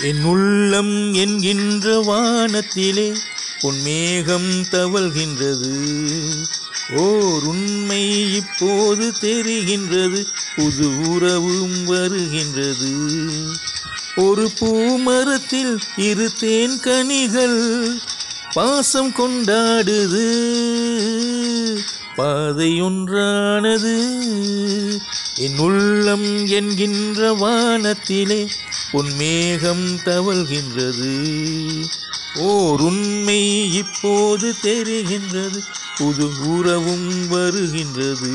என் உள்ளம் என்கின்ற வானத்திலே பொன்மேகம் தவழ்கின்றது. ஓர் உண்மை இப்போது தெரிகின்றது, புது உறவும் வருகின்றது. ஒரு பூமரத்தில் இரு தேன் கனிகள் பாசம் கொண்டாடுது, பாதை ஒன்றானது. என் உள்ளம் என்கின்ற வானத்திலே பொன்மேகம் தவழ்கின்றது. ஓர் உண்மை இப்போது தெரிகின்றது, புது உறவும் வருகின்றது.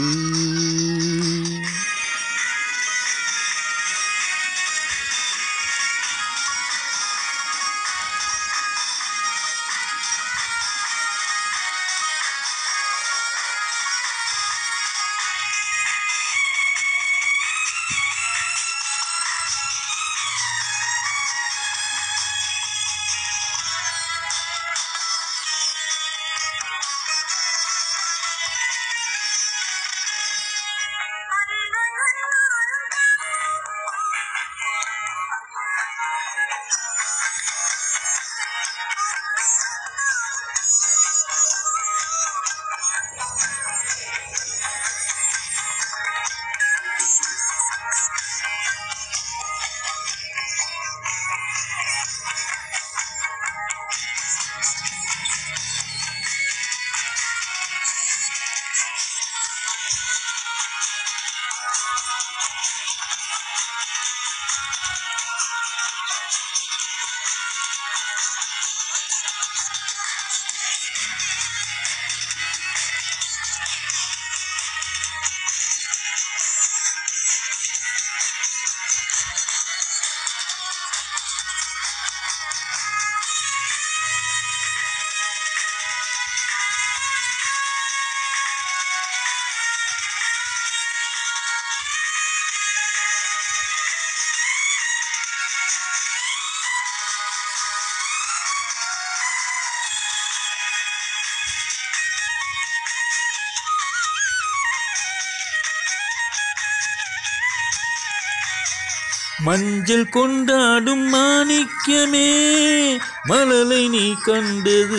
மஞ்சள் கொண்டாடும் மாணிக்கமே மலலை நீ கண்டது,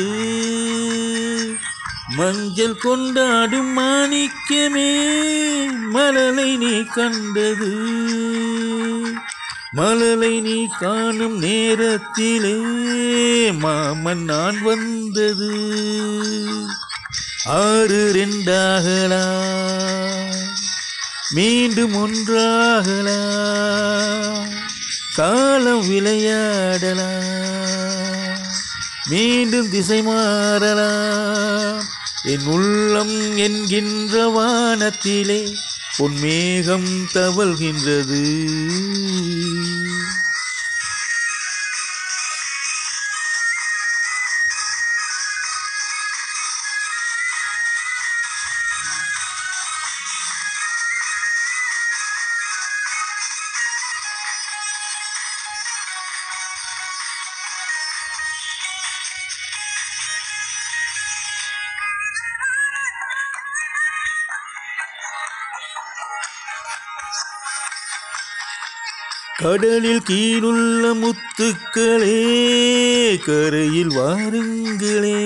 மஞ்சள் கொண்டாடும் மாணிக்கமே மலலை நீ கண்டது. மலலை நீ காணும் நேரத்திலே மாமன் நான் வந்தது. 6 2 மீண்டும் ஒன்றாகலாம், காலம் விளையாடலாம், மீண்டும் திசை மாறலாம். என் உள்ளம் என்கின்ற வானத்திலே பொன்மேகம் தவழ்கின்றது. கடலில் கீழுள்ள முத்துக்களே கரையில் வாருங்களே,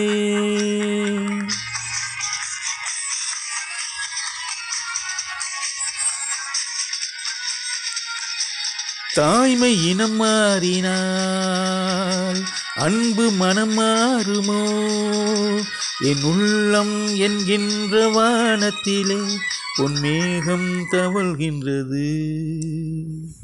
தாய்மை இனம் மாறினால் அன்பு மனம் மாறுமோ? என் உள்ளம் என்கின்ற வானத்திலே பொன்மேகம் தவழ்கின்றது.